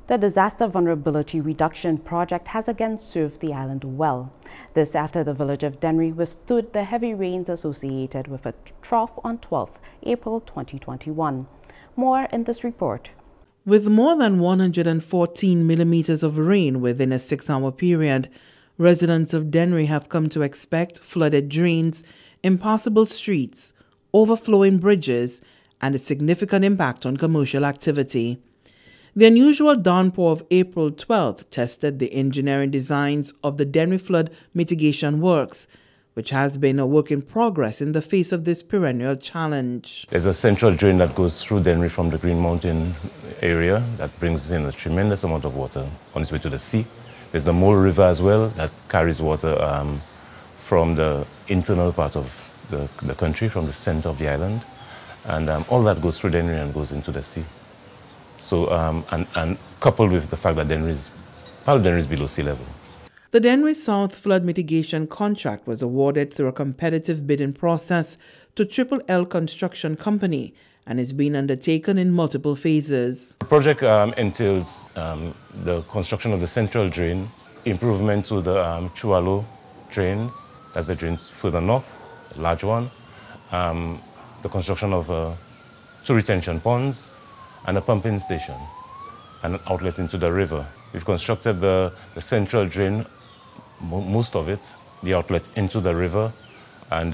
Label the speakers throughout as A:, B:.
A: The Disaster Vulnerability Reduction Project has again served the island well. This after the village of Dennery withstood the heavy rains associated with a trough on 12th April 2021. More in this report.
B: With more than 114 millimeters of rain within a 6-hour period, residents of Dennery have come to expect flooded drains, impassable streets, overflowing bridges, and a significant impact on commercial activity. The unusual downpour of April 12th tested the engineering designs of the Dennery flood mitigation works, which has been a work in progress in the face of this perennial challenge.
C: There's a central drain that goes through Dennery from the Green Mountain area that brings in a tremendous amount of water on its way to the sea. There's the Mole River as well that carries water from the internal part of the country, from the center of the island. And all that goes through Dennery and goes into the sea. So, and coupled with the fact that part of Dennery is below sea level.
B: The Dennery South flood mitigation contract was awarded through a competitive bidding process to Triple L Construction Company and is being undertaken in multiple phases. The
C: project entails the construction of the central drain, improvement to the Chualo drain, that's the drain further north, a large one, the construction of 2 retention ponds, and a pumping station, and an outlet into the river. We've constructed the central drain, most of it, the outlet into the river, and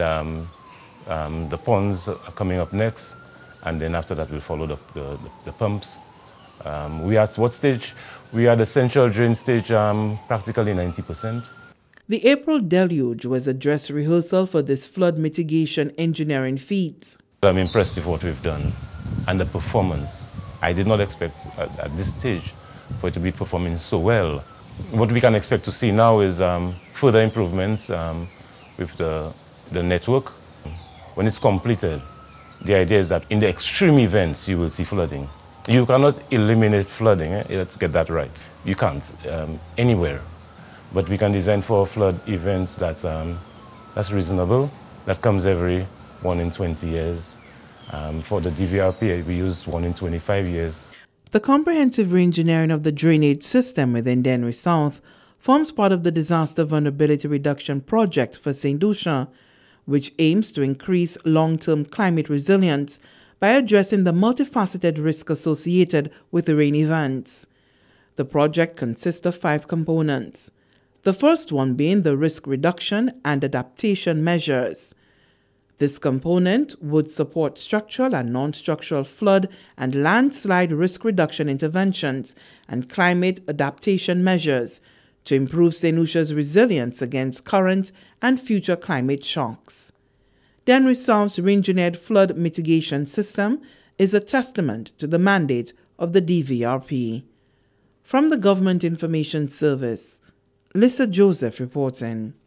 C: the ponds are coming up next, and then after that we'll follow the pumps. We are at what stage? We are at the central drain stage, practically 90%.
B: The April deluge was a dress rehearsal for this flood mitigation engineering feat.
C: I'm impressed with what we've done and the performance. I did not expect at this stage for it to be performing so well. What we can expect to see now is further improvements with the network. When it's completed, the idea is that in the extreme events you will see flooding. You cannot eliminate flooding, let's get that right. You can't anywhere. But we can design for flood events that's reasonable, that comes every 1 in 20 years. For the DVRP, we use 1 in 25 years.
B: The comprehensive re-engineering of the drainage system within Dennery South forms part of the Disaster Vulnerability Reduction Project for St. Lucia, which aims to increase long-term climate resilience by addressing the multifaceted risk associated with rain events. The project consists of 5 components, the first one being the risk reduction and adaptation measures. This component would support structural and non-structural flood and landslide risk reduction interventions and climate adaptation measures to improve St. Lucia's resilience against current and future climate shocks. Dennery South's re-engineered flood mitigation system is a testament to the mandate of the DVRP. From the Government Information Service, Lucia Joseph reporting.